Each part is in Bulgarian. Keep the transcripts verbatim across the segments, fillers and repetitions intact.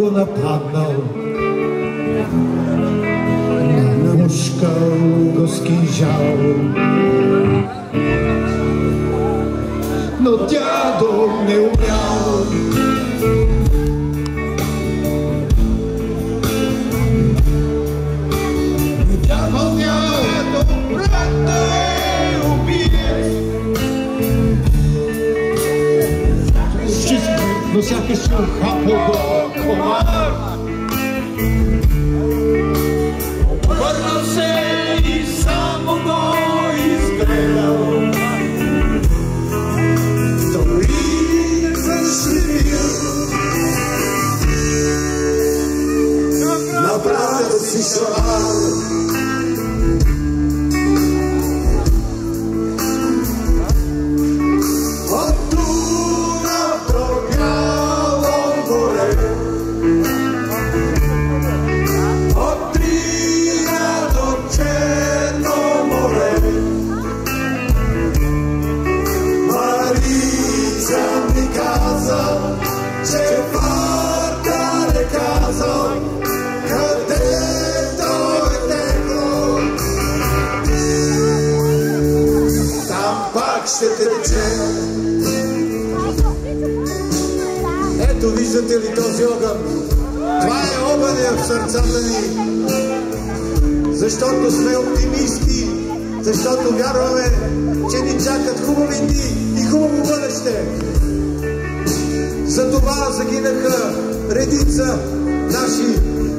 го нападнал, на мушка го скижал. Но дядо не умял. Дядо дядо, брат е убиец. Но сякаш се ухапал го комар. Обърнал се и само го изгледал. Направо си шалал. От Дуна до Бяло море, от Трия до Черно море, Марица ми каза, че Варка не казал. Ще тече. Ето, виждате ли този огън? Това е огъня в сърцата ни. Защото сме оптимисти, защото вярваме, че ни чакат хубави дни и хубаво бъдеще. Затова загинаха редица наши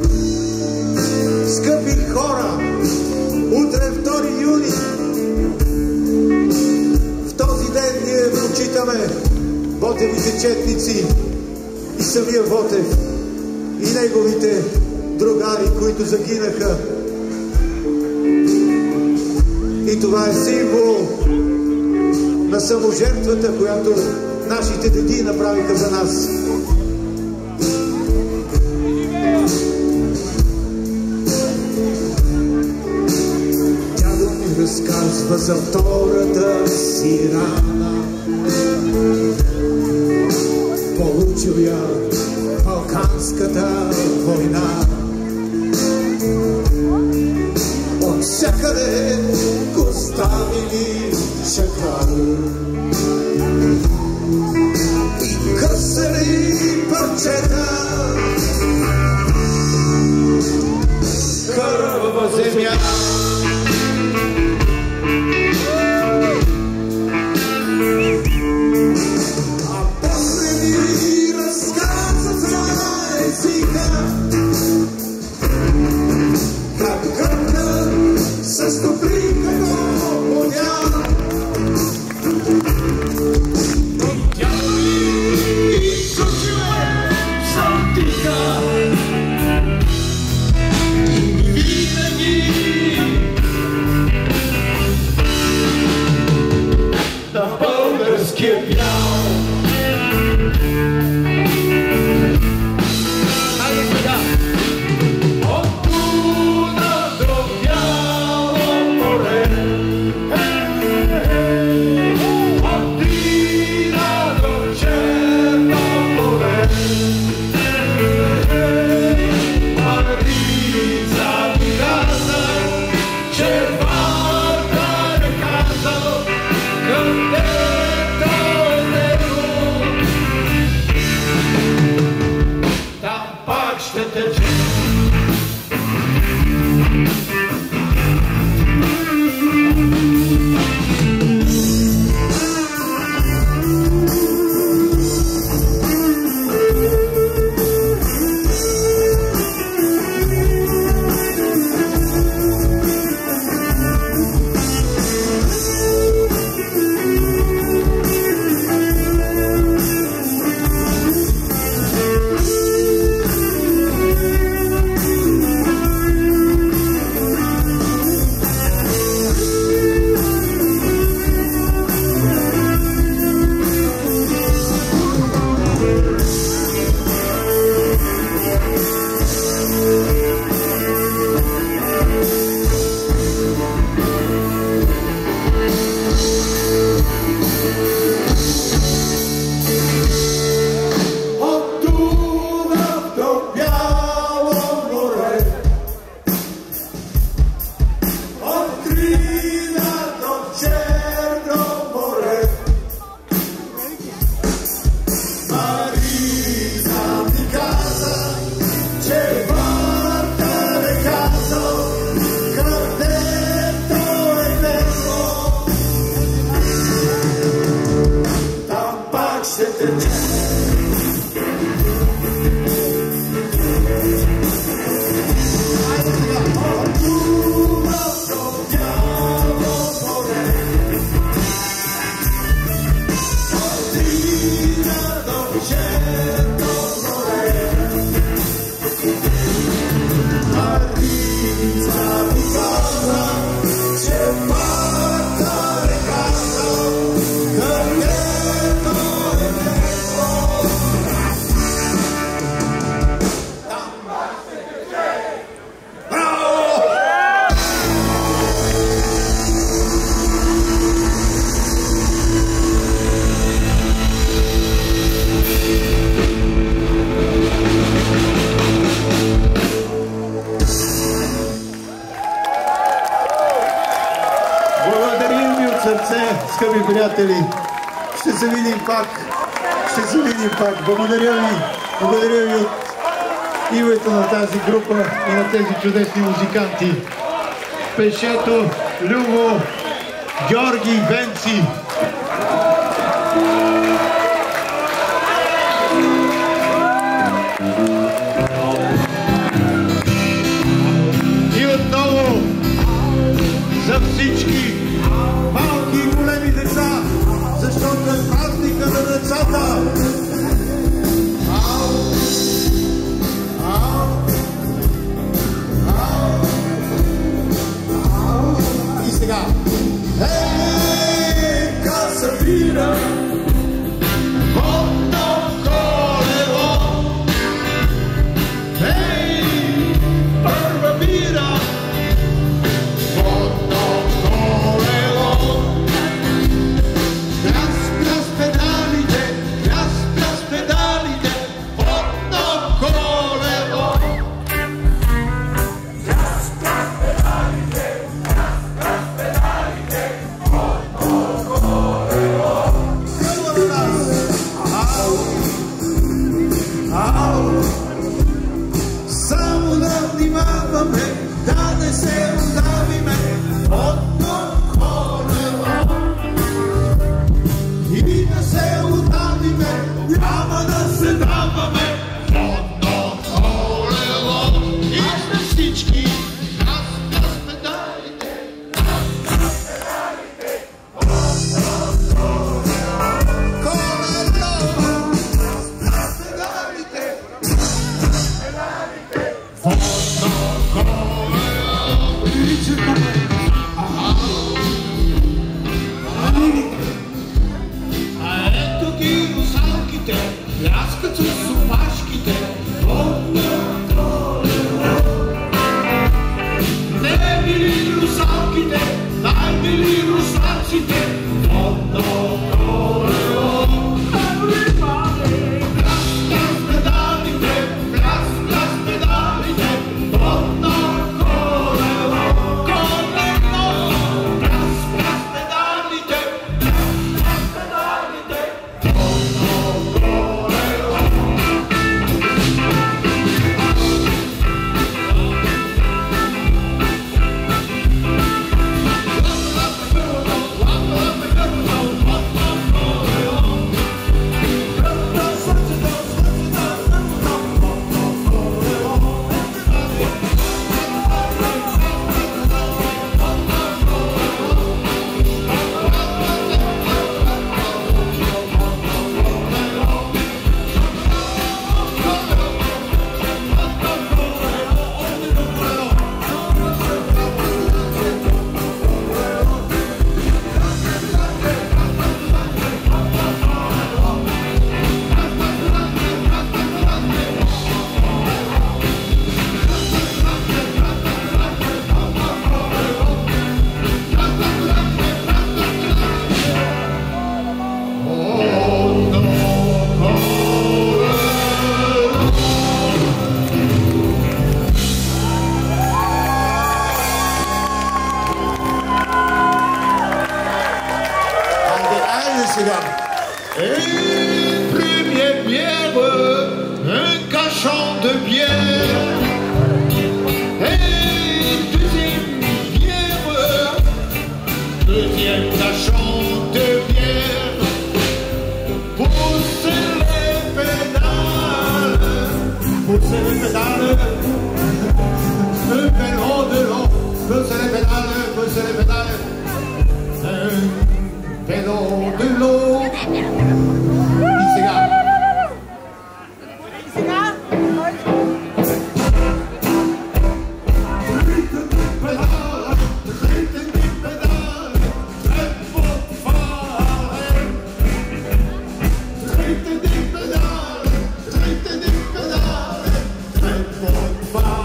скъпи хора. Утре, втори юни, ние почитаме Ботевите четници и самия Ботев и неговите другари, които загинаха. И това е символ на саможертвата, която нашите деди направиха за нас. Дядо ми разказва за втората си рана. Получил я Балканската война. От всякъде го ставили шакали и късали парчета хървава земя. приятели. Ще се видим пак. Ще се видим пак. Благодаря ви. Благодаря ви от името на тази група и на тези чудесни музиканти. Пешето, Любо, Георги, Венци. И отново за всички малки и големи деца, защото е празника на децата. И сега. Ей, Касабина, водно колело. Ей, първа бира, водно колело. Пляс, пляс педалите, пляс, пляс педалите, водно колело. Пляс, пляс педалите, пляс, пляс педалите, водно колело. Кръгва на нас! Ау! Ау! Само да внимаваме, да не се удавиме, водно колело. И да се удавиме, няма да се даваме, водно колело. И на всички нас, нас педалите, нас, нас педалите, водно колело. Колело, нас, нас педалите, педалите, водно колело. Причекаме. А ето ги русалките, пляскат с опашките, водно колело. Не били русалките, дай били русалците, водно колело. Пляс, пляс педалите, пляс, пляс педалите, водно колело. Колело, пляс, пляс педалите, пляс, пляс педалите, водно колело. Et première bière, un cachon de bière. Et deuxième bière, deuxième cachon de bière. Poussez les pédales, poussez les pédales. Le vélo de l'eau, poussez les pédales, poussez les pédales. Un vélo de l'eau. Bye.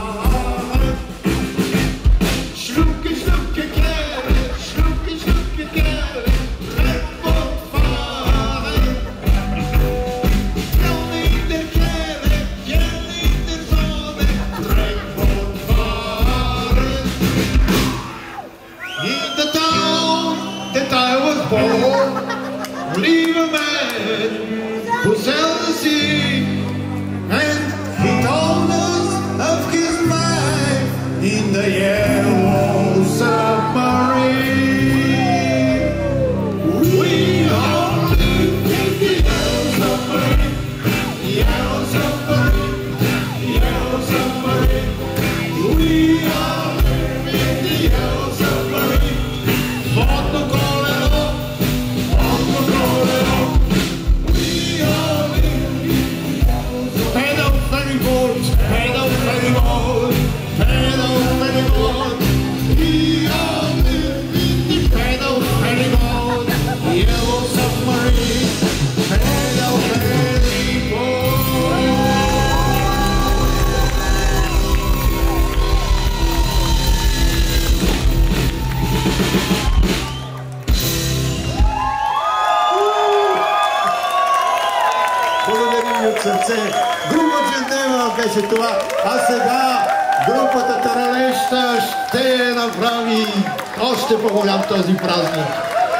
лева беше това. А сега групата Таралеща ще направи още по-голям този празник.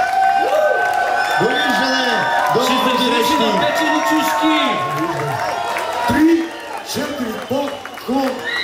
Довиждане! До нови срещи! Печени чушки! Три, четири, по-ко!